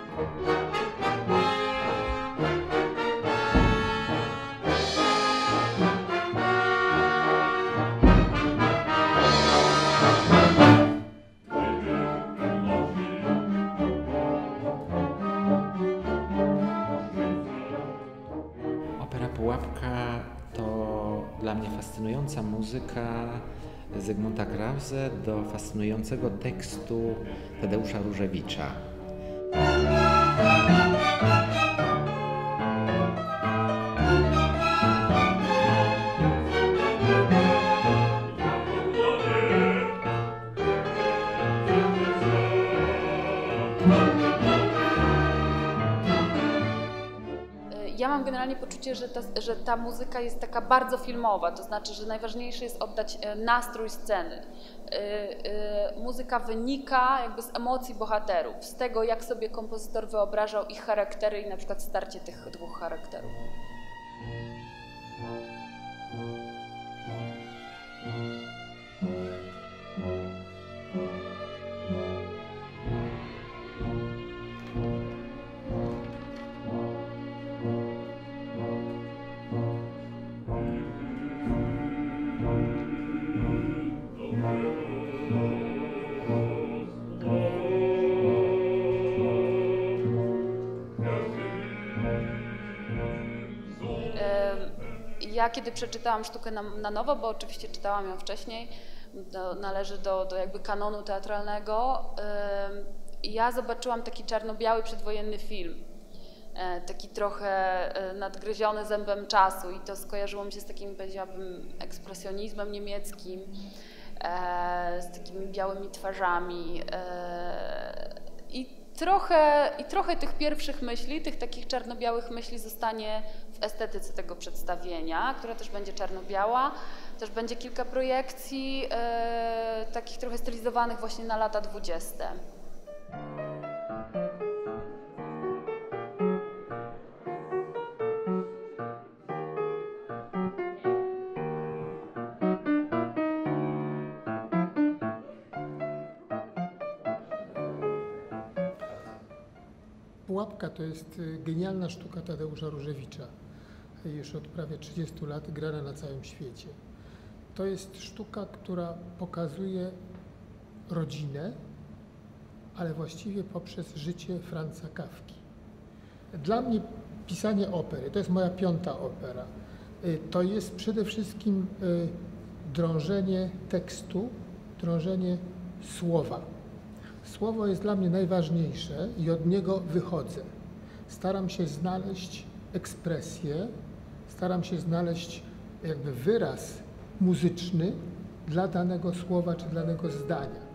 Opera Pułapka to dla mnie fascynująca muzyka Zygmunta Krause do fascynującego tekstu Tadeusza Różewicza. Ja mam generalnie poczucie, że ta muzyka jest taka bardzo filmowa, to znaczy, że najważniejsze jest oddać nastrój sceny. Muzyka wynika jakby z emocji bohaterów, z tego, jak sobie kompozytor wyobrażał ich charaktery i na przykład starcie tych dwóch charakterów. Ja kiedy przeczytałam sztukę na nowo, bo oczywiście czytałam ją wcześniej, należy do jakby kanonu teatralnego, ja zobaczyłam taki czarno-biały przedwojenny film, taki trochę nadgryziony zębem czasu i to skojarzyło mi się z takim, powiedziałabym, ekspresjonizmem niemieckim, z takimi białymi twarzami i trochę tych pierwszych myśli, tych takich czarno-białych myśli zostanie w estetyce tego przedstawienia, która też będzie czarno-biała. Też będzie kilka projekcji takich trochę stylizowanych właśnie na lata 20. Pułapka to jest genialna sztuka Tadeusza Różewicza. Już od prawie 30 lat grana na całym świecie. To jest sztuka, która pokazuje rodzinę, ale właściwie poprzez życie Franza Kafki. Dla mnie pisanie opery, to jest moja 5. opera, to jest przede wszystkim drążenie tekstu, drążenie słowa. Słowo jest dla mnie najważniejsze i od niego wychodzę. Staram się znaleźć ekspresję, staram się znaleźć jakby wyraz muzyczny dla danego słowa czy danego zdania.